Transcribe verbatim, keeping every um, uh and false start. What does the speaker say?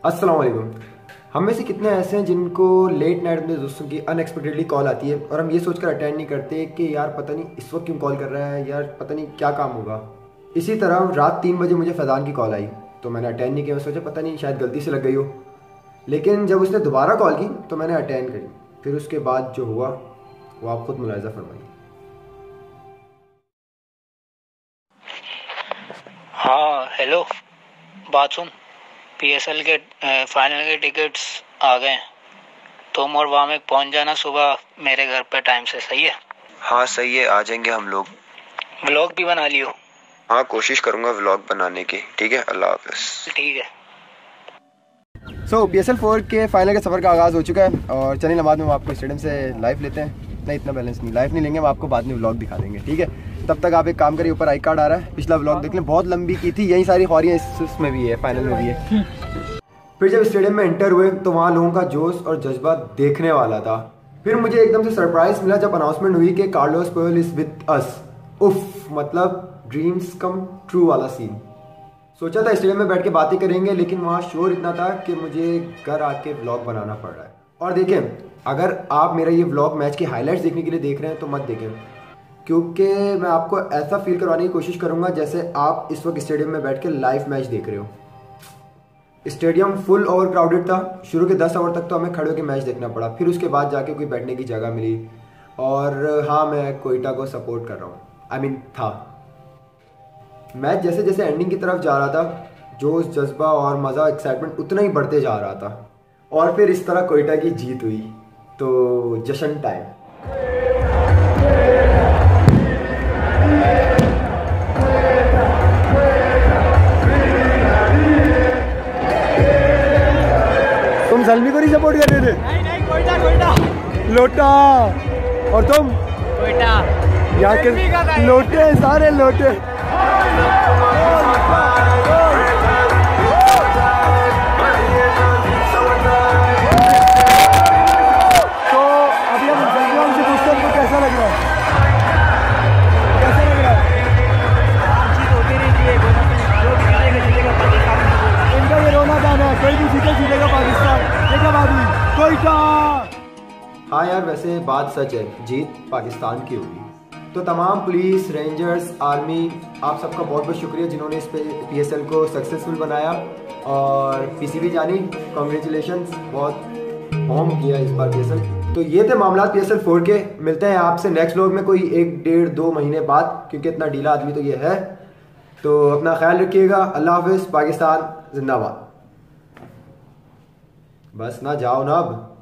अस्सलाम वालेकुम। हम में से कितने ऐसे हैं जिनको लेट नाइट अपने दोस्तों की अनएक्सपेक्टेडली कॉल आती है और हम ये सोचकर अटेंड नहीं करते कि यार पता नहीं इस वक्त क्यों कॉल कर रहा है, यार पता नहीं क्या काम होगा। इसी तरह रात तीन बजे मुझे फैज़ान की कॉल आई तो मैंने अटेंड नहीं किया। मैं सोचा पता नहीं शायद गलती से लग गई हो, लेकिन जब उसने दोबारा कॉल की तो मैंने अटेंड करी। फिर उसके बाद जो हुआ वो आप खुद मुलाहिज़ा फरमाइए। हाँ हेलो, बात सुन। पीएसएल के फाइनल के टिकट्स आ गए हैं। तुम और वामिक पहुंच जाना सुबह मेरे घर पे टाइम से, सही है? हाँ सही है, आ जाएंगे हम लोग। व्लॉग भी बना लियो। हाँ कोशिश करूंगा व्लॉग बनाने की। ठीक है, अल्लाह हाफ़िज़। ठीक है। So P S L four के फाइनल के सफ़र का आगाज़ हो चुका है और चलिए नमाज में हम आपको स्टेडियम से लाइव लेते हैं। नहीं, इतना बैलेंस नहीं, लाइव नहीं लेंगे, हम आपको बाद में व्लॉग दिखा देंगे। ठीक है, तब तक आप एक काम करिए, ऊपर आई कार्ड आ रहा है, पिछला व्लॉग देख लें, बहुत लंबी की थी, यही सारी ख्वारियाँ इसमें भी है, फाइनल में भी है। फिर जब स्टेडियम में एंटर हुए तो वहाँ लोगों का जोश और जज्बा देखने वाला था। फिर मुझे एकदम से सरप्राइज मिला जब अनाउंसमेंट हुई कि Carlos Puyol is with us. उफ, मतलब ड्रीम्स कम ट्रू वाला सीन। सोचा था स्टेडियम में बैठ के बातें करेंगे, लेकिन वहाँ शोर इतना था कि मुझे घर आके व्लॉग बनाना पड़ रहा है। और देखें, अगर आप मेरा ये व्लॉग मैच की हाइलाइट्स देखने के लिए देख रहे हैं तो मत देखें, क्योंकि मैं आपको ऐसा फील करवाने की कोशिश करूँगा जैसे आप इस वक्त स्टेडियम में बैठ के लाइव मैच देख रहे हो। स्टेडियम फुल ओवर क्राउडेड था। शुरू के दस ओवर तक तो हमें खड़े होकर मैच देखना पड़ा, फिर उसके बाद जाके कोई बैठने की जगह मिली। और हाँ, मैं कोयटा को सपोर्ट कर रहा हूँ, आई मीन था। मैच जैसे जैसे एंडिंग की तरफ जा रहा था, जोश, जज्बा और मज़ा, एक्साइटमेंट उतना ही बढ़ते जा रहा था। और फिर इस तरह कोयटा की जीत हुई तो जश्न टाइम। तुम सलमी को नहीं सपोर्ट कर रहे थे? नहीं नहीं, कोयटा कोयटा लोटा। और तुम? कोयटा। यहाँ के लोटे, सारे लोटे। तो अभी हम सलमान से पूछते हैं, कैसा लग रहा है? कैसा लग रहा है? जीत होती रहती है, जो भी जीतेगा जीतेगा पाकिस्तान। इनका ये रोना गाना है, कोई भी जीते जीतेगा पाकिस्तान। देखा भाभी, कोयटा। हाँ यार, वैसे बात सच है, जीत पाकिस्तान की होगी। तो तमाम पुलिस, रेंजर्स, आर्मी, आप सबका बहुत बहुत शुक्रिया जिन्होंने इस पे पी एस एल को सक्सेसफुल बनाया। और पी सी बी जानी, कॉन्ग्रेचुलेशंस, बहुत होम किया इस बार पी एस एल। तो ये थे मामला पी एस एल फोर के। मिलते हैं आपसे नेक्स्ट व्लॉग में कोई एक डेढ़ दो महीने बाद, क्योंकि इतना ढीला आदमी तो ये है। तो अपना ख्याल रखिएगा। अल्लाह हाफिज़। पाकिस्तान जिंदाबाद। बस ना जाओ ना अब।